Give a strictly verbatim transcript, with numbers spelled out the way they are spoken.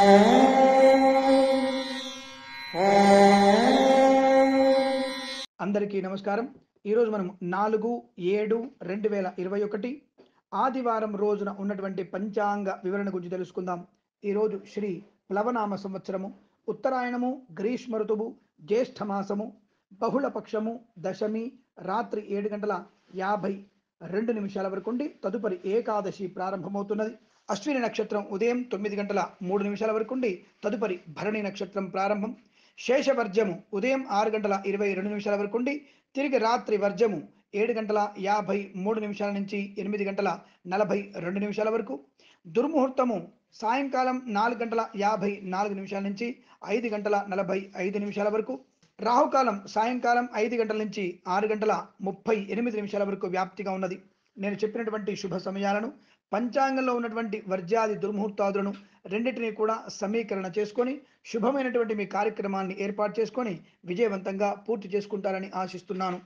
అందరికీ నమస్కారం। ఈరోజు మనం నాలుగు ఏడు రెండు వేల ఇరవై ఒకటి ఆదివారం రోజున ఉన్నటువంటి పంచాంగ వివరణ గురించి తెలుసుకుందాం। ఈరోజు శ్రీ ప్లవనామ సంవత్సరము, ఉత్తరాయణము, గ్రీష్మ ఋతువు, జ్యేష్ఠ మాసము, బహుళ పక్షము, దశమి, రాత్రి ఏడు గంటల యాభై రెండు నిమిషాల వరకు ఉండి తదుపరి ఏకాదశి ప్రారంభమవుతున్నది। అశ్విని నక్షత్రం ఉదయం తొమ్మిది గంటల మూడు నిమిషాల వరకు ఉండి తదుపరి భరణి నక్షత్రం ప్రారంభం। శేషవర్జము ఉదయం ఆరు గంటల ఇరవై రెండు నిమిషాల వరకు ఉండి తిరిగి రాత్రి వర్జము ఏడు గంటల యాభై మూడు నిమిషాల నుంచి ఎనిమిది గంటల నలభై రెండు నిమిషాల వరకు। దుర్ముహూర్తము సాయంకాలం నాలుగు గంటల యాభై నాలుగు నిమిషాల నుంచి ఐదు గంటల నలభై ఐదు నిమిషాల వరకు। రాహుకాలం సాయంకాలం ఐదు గంటల నుంచి ఆరు గంటల ముప్పై ఎనిమిది నిమిషాల వరకు వ్యాప్తిగా ఉన్నది। నేను చెప్పినటువంటి శుభ సమయాలను, పంచాంగంలో ఉన్నటువంటి వర్జ్యాది దుర్ముహూర్తాదులను రెండింటినీ కూడా సమీకరణ చేసుకొని శుభమైనటువంటి మీ కార్యక్రమాన్ని ఏర్పాటు చేసుకొని విజయవంతంగా పూర్తి చేసుకుంటారని ఆశిస్తున్నాను।